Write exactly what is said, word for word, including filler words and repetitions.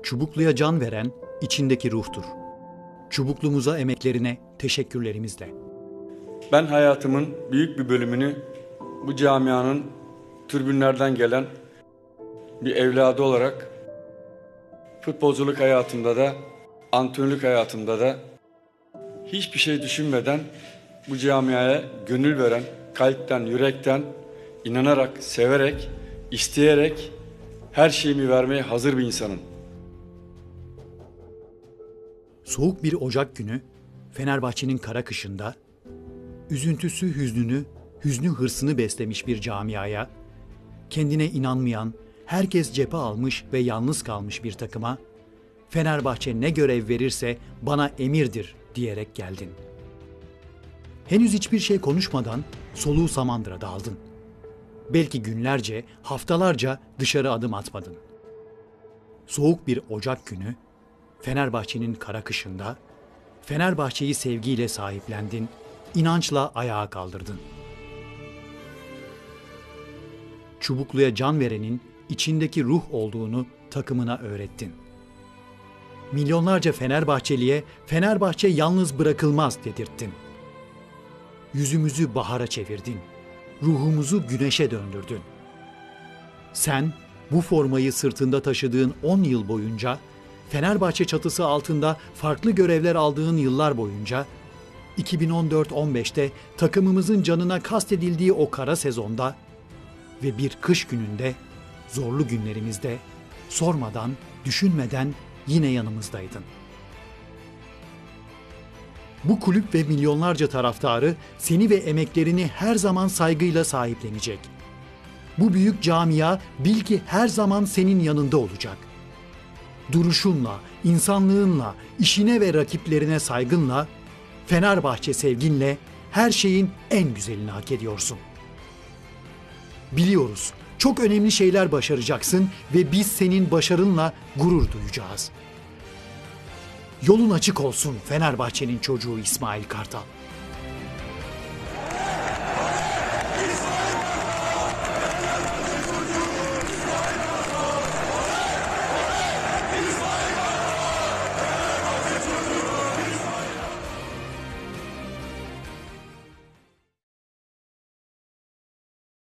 Çubuklu'ya can veren içindeki ruhtur. Çubuklumuza emeklerine teşekkürlerimizle. Ben hayatımın büyük bir bölümünü bu camianın tribünlerden gelen bir evladı olarak futbolculuk hayatımda da, antrenörlük hayatımda da hiçbir şey düşünmeden bu camiaya gönül veren, kalpten, yürekten, inanarak, severek, isteyerek her şeyimi vermeye hazır bir insanım. Soğuk bir Ocak günü Fenerbahçe'nin kara kışında üzüntüsü hüznünü, hüznü hırsını beslemiş bir camiaya, kendine inanmayan, herkes cephe almış ve yalnız kalmış bir takıma, Fenerbahçe ne görev verirse bana emirdir diyerek geldin. Henüz hiçbir şey konuşmadan soluğu Samandıra'da aldın. Belki günlerce, haftalarca dışarı adım atmadın. Soğuk bir Ocak günü, Fenerbahçe'nin kara kışında, Fenerbahçe'yi sevgiyle sahiplendin, inançla ayağa kaldırdın. Çubuklu'ya can verenin içindeki ruh olduğunu takımına öğrettin. Milyonlarca Fenerbahçeliye Fenerbahçe yalnız bırakılmaz dedirttin. Yüzümüzü bahara çevirdin, ruhumuzu güneşe döndürdün. Sen bu formayı sırtında taşıdığın on yıl boyunca, Fenerbahçe çatısı altında farklı görevler aldığın yıllar boyunca, iki bin on dört on beşte takımımızın canına kastedildiği o kara sezonda ve bir kış gününde, zorlu günlerimizde, sormadan, düşünmeden yine yanımızdaydın. Bu kulüp ve milyonlarca taraftarı seni ve emeklerini her zaman saygıyla sahiplenecek. Bu büyük camia bil ki her zaman senin yanında olacak. Duruşunla, insanlığınla, işine ve rakiplerine saygınla, Fenerbahçe sevginle her şeyin en güzelini hak ediyorsun. Biliyoruz, çok önemli şeyler başaracaksın ve biz senin başarınla gurur duyacağız. Yolun açık olsun Fenerbahçe'nin çocuğu İsmail Kartal.